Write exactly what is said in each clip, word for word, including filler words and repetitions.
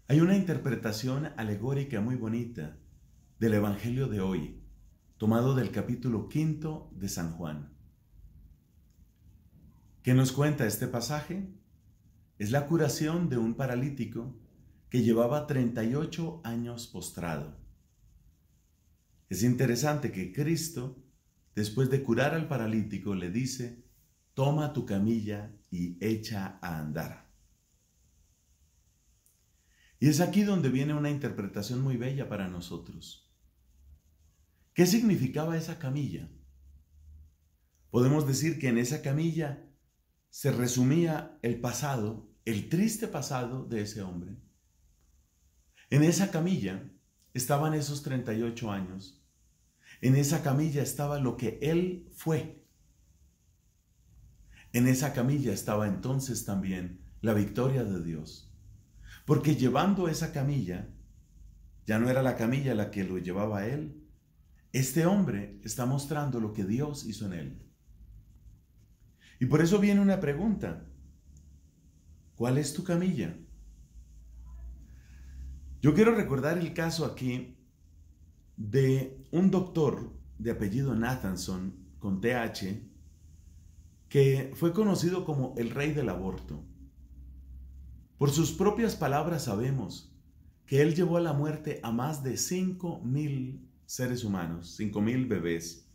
Hay una interpretación alegórica muy bonita del Evangelio de hoy, tomado del capítulo quinto de San Juan. ¿Qué nos cuenta este pasaje? Es la curación de un paralítico que llevaba treinta y ocho años postrado. Es interesante que Cristo, después de curar al paralítico, le dice: toma tu camilla y echa a andar. Y es aquí donde viene una interpretación muy bella para nosotros. ¿Qué significaba esa camilla? Podemos decir que en esa camilla se resumía el pasado, el triste pasado de ese hombre. En esa camilla estaban esos treinta y ocho años. En esa camilla estaba lo que él fue. En esa camilla estaba entonces también la victoria de Dios. Porque llevando esa camilla, ya no era la camilla la que lo llevaba a él. Este hombre está mostrando lo que Dios hizo en él. Y por eso viene una pregunta: ¿cuál es tu camilla? Yo quiero recordar el caso aquí de un doctor de apellido Nathanson, con T H, que fue conocido como el rey del aborto. Por sus propias palabras sabemos que él llevó a la muerte a más de cinco mil seres humanos, cinco mil bebés.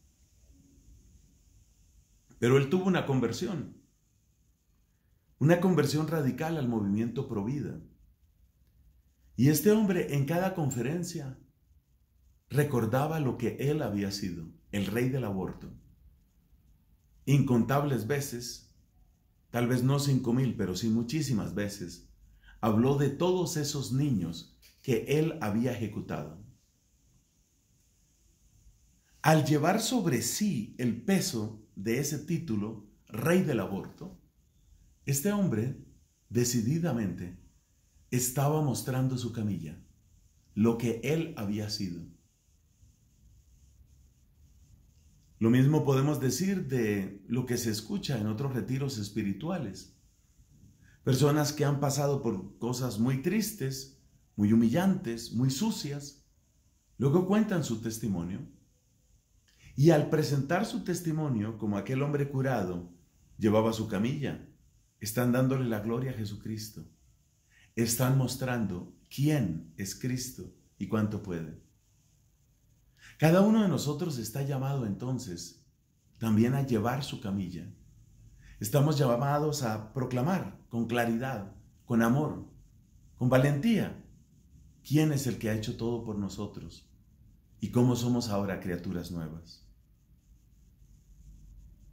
Pero él tuvo una conversión, una conversión radical al movimiento Provida. Y este hombre en cada conferencia recordaba lo que él había sido, el rey del aborto. Incontables veces, tal vez no cinco mil, pero sí muchísimas veces, habló de todos esos niños que él había ejecutado. Al llevar sobre sí el peso de ese título, rey del aborto, este hombre decididamente estaba mostrando su camilla, lo que él había sido. Lo mismo podemos decir de lo que se escucha en otros retiros espirituales. Personas que han pasado por cosas muy tristes, muy humillantes, muy sucias, luego cuentan su testimonio. Y al presentar su testimonio, como aquel hombre curado llevaba su camilla, están dándole la gloria a Jesucristo. Están mostrando quién es Cristo y cuánto puede. Cada uno de nosotros está llamado entonces también a llevar su camilla. Estamos llamados a proclamar con claridad, con amor, con valentía, quién es el que ha hecho todo por nosotros y cómo somos ahora criaturas nuevas.